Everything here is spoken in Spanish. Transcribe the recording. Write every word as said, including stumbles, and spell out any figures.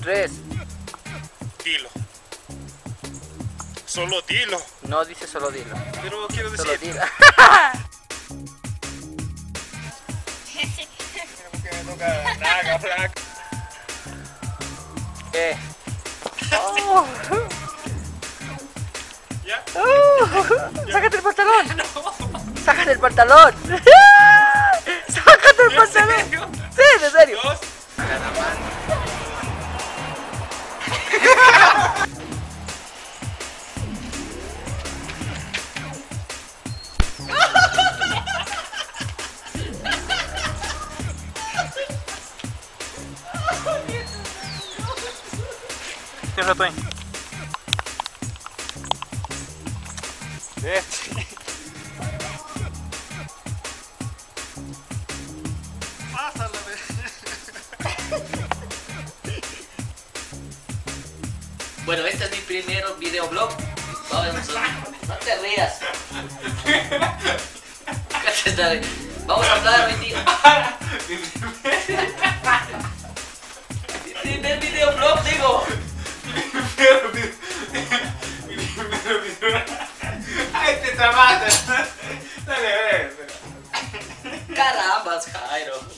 tres. Dilo. Solo dilo. No dice solo dilo. Pero quiero decir. Solo dilo. Que me toca naga, flaca. ¿Qué? Oh. ¿Ya? Uh, ¡sácate el pantalón! ¡Sácate el pantalón! ¡Sácate el ¿En pantalón! serio? Sí, en serio. Dos. Tienes ratón. Este. Pásala, Bueno, este es mi primer videoblog. Vamos a... No te rías. Vamos a hablar hoy día. Mi primer videoblog, digo. ¡Ay, te trabaste! Dale, a ver. Carambas, Jairo.